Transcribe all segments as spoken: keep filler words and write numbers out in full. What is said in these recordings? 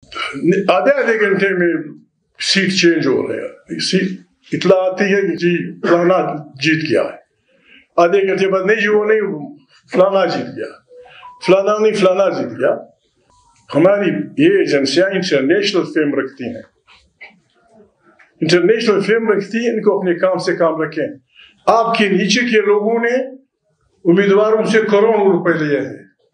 آدھے آدھے گھنٹے میں سیٹ چینج ہو رہے ہیں. سیٹ اطلاع آتی ہے کہ جی فلانا جیت گیا ہے, آدھے گھنٹے بعد نہیں جی وہ نہیں فلانا جیت گیا, فلانا نہیں فلانا جیت گیا. ہماری یہ ایجنسیاں انٹرنیشنل فیم رکھتی ہیں, انٹرنیشنل فیم رکھتی ہیں, ان کو اپنے کام سے کام رکھیں. آپ کے نیچے کے لوگوں نے امیدواروں سے کروڑوں روپے لیے ہیں,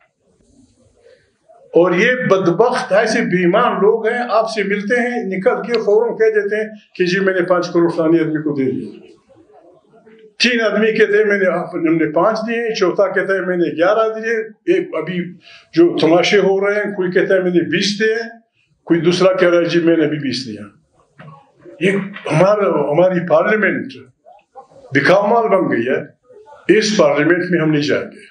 اور یہ بدبخت ایسے بے ایمان لوگ ہیں, آپ سے ملتے ہیں نکل کے فوراً کہہ دیتے ہیں کہ جی میں نے پانچ کروڑ فلانی آدمی کو دے دیا. تین آدمی کہتے ہیں میں نے ہم نے پانچ دیے, چوتھا کہتا ہے میں نے گیارہ دیے. ایک ابھی جو تماشے ہو رہے ہیں, کوئی کہتا ہے میں نے بیس دیے, کوئی دوسرا کہہ رہا ہے جی میں نے بھی بیس دیا. یہ ہمارا ہماری پارلیمنٹ دکھاؤ مال بن گئی ہے. اس پارلیمنٹ میں ہم نہیں جائیں گے.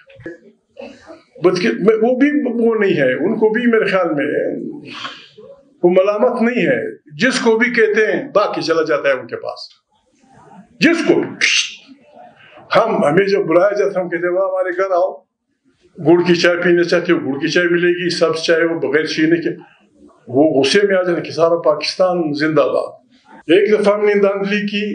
وہ بھی وہ نہیں ہے, ان کو بھی میرے خیال میں وہ ملامت نہیں ہے. جس کو بھی کہتے ہیں باقی چلا جاتا ہے ان کے پاس. جس کو ہم ہمیں جب بلایا جاتا ہے ہم کہتے ہیں وہ ہمارے گھر آؤ, گڑ کی چائے پینے چاہتے ہو گڑ کی چائے ملے گی, سبز چائے وہ بغیر چینے کے. وہ غصے میں آ جاتے کہ سارا پاکستان زندہ باد. ایک دفعہ ہم نے دھاندلی کی,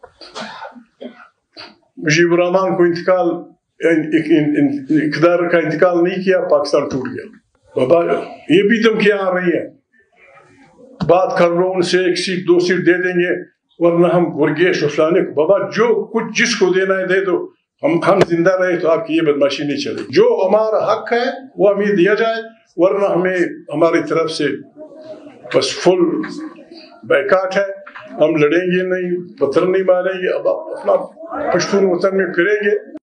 مجیب الرحمان کو انتقال اقتدار کا انتقال نہیں کیا, پاکستان ٹوٹ گیا. بابا یہ بھی تم کیا آ رہی ہے, بات کر لو ان سے, ایک سیٹ دو سیٹ دے دیں گے ورنہ ہم گرگیش فلانے کو. بابا جو کچھ جس کو دینا ہے دے دو, ہم ہم زندہ رہے تو آپ کی یہ بدماشی نہیں چلے. جو ہمارا حق ہے وہ ہمیں دیا جائے, ورنہ ہمیں ہماری طرف سے بس فل بیکاٹ ہے. ہم لڑیں گے نہیں, پتھر نہیں ماریں گے, اب اپنا پشتون وطن میں پھریں گے.